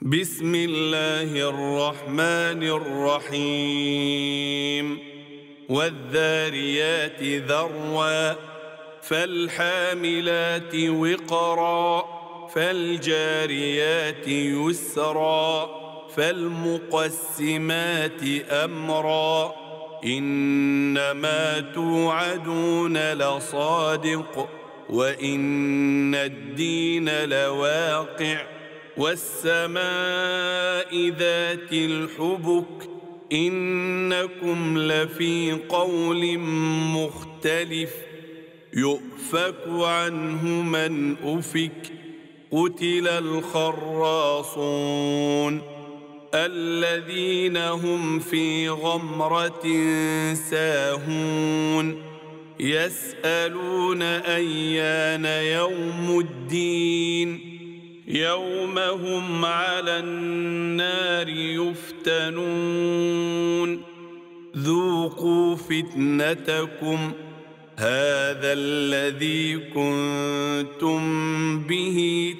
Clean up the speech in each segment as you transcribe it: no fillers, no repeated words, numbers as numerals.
بسم الله الرحمن الرحيم والذاريات ذروا فالحاملات وقرا فالجاريات يسرا فالمقسمات أمرا إنما توعدون لصادق وإن الدين لواقع والسماء ذات الحبك إنكم لفي قول مختلف يؤفك عنه من أفك قتل الخراصون الذين هم في غمرة ساهون يسألون أيان يوم الدين يوم هم على النار يفتنون ذوقوا فتنتكم هذا الذي كنتم به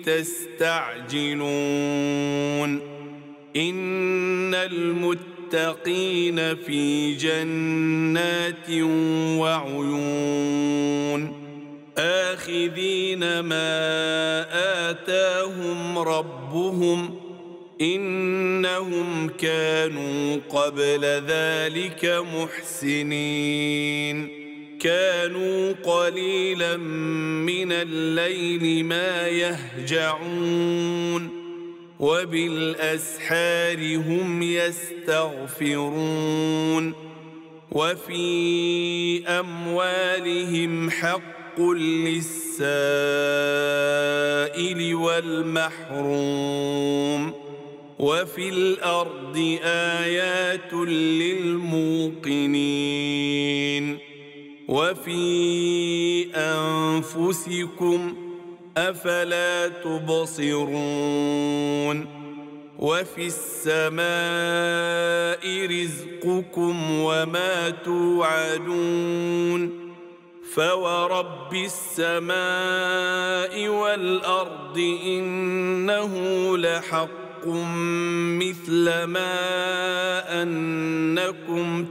تستعجلون إن المتقين في جنات وعيون آخذين ما آتاهم ربهم إنهم كانوا قبل ذلك محسنين كانوا قليلا من الليل ما يهجعون وبالأسحار هم يستغفرون وفي أموالهم حق للسائل والمحروم وفي الأرض آيات للموقنين وفي أنفسكم أفلا تبصرون وفي السماء رزقكم وما توعدون فورب السماء والأرض إنه لحق مثل ما أنكم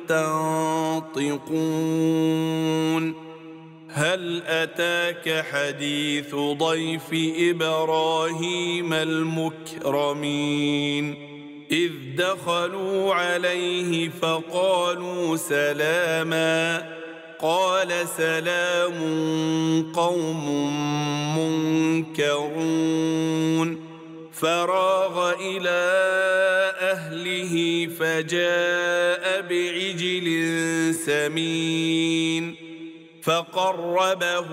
تنطقون هل أتاك حديث ضيف إبراهيم المكرمين إذ دخلوا عليه فقالوا سلاما قال سلام قوم منكرون فراغ إلى أهله فجاء بعجل سمين فقربه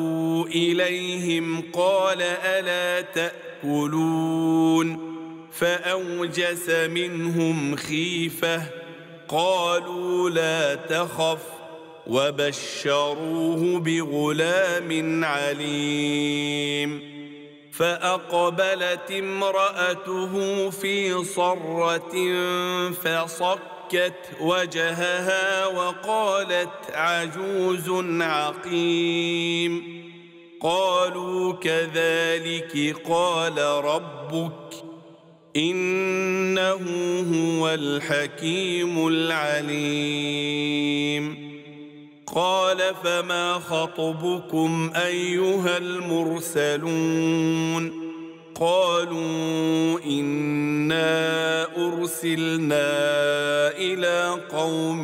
إليهم قال ألا تأكلون فأوجس منهم خيفة قالوا لا تخف وبشروه بغلام عليم فأقبلت امرأته في صرة فصكت وجهها وقالت عجوز عقيم قالوا كذلك قال ربك إنه هو الحكيم العليم قال فما خطبكم أيها المرسلون قالوا إنا أرسلنا إلى قوم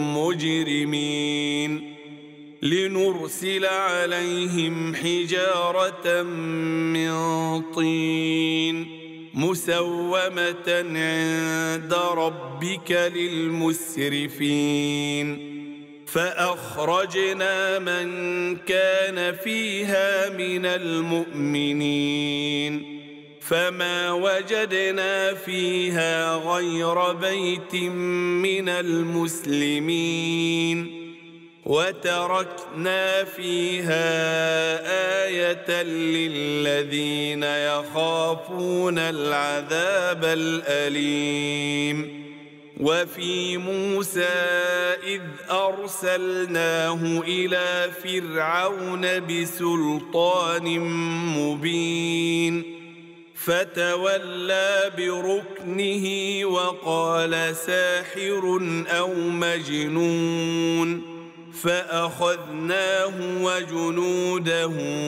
مجرمين لنرسل عليهم حجارة من طين مسومة عند ربك للمسرفين فأخرجنا من كان فيها من المؤمنين فما وجدنا فيها غير بيت من المسلمين وتركنا فيها آية للذين يخافون العذاب الأليم وفي موسى إذ أرسلناه إلى فرعون بسلطان مبين فتولى بركنه وقال ساحر أو مجنون فأخذناه وجنوده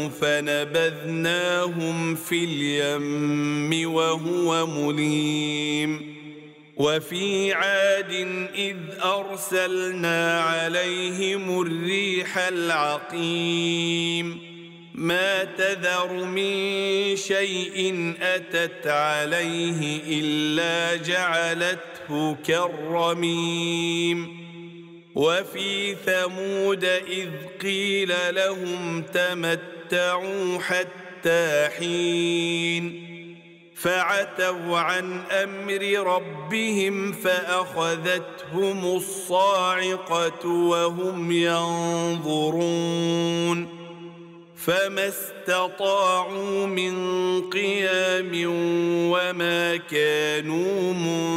فنبذناهم في اليم وهو مليم وفي عاد إذ أرسلنا عليهم الريح العقيم ما تذر من شيء أتت عليه إلا جعلته كالرميم وفي ثمود إذ قيل لهم تمتعوا حتى حين فعتوا عن أمر ربهم فأخذتهم الصاعقة وهم ينظرون فما استطاعوا من قيام وما كانوا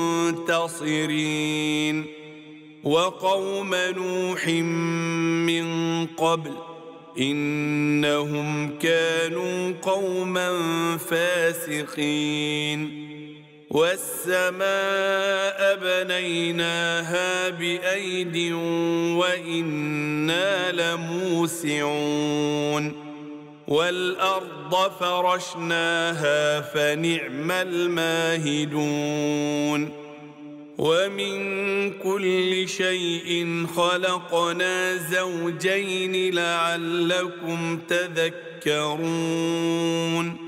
منتصرين وقوم نوح من قبل إنهم كانوا قوما فاسقين والسماء بنيناها بأيد وإنا لموسعون والأرض فرشناها فنعم الماهدون ومن كل شيء خلقنا زوجين لعلكم تذكرون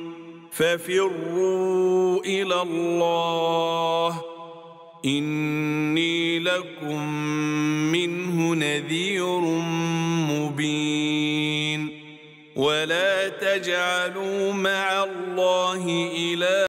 ففروا إلى الله إني لكم منه نذير مبين ولا تجعلوا مع الله إلها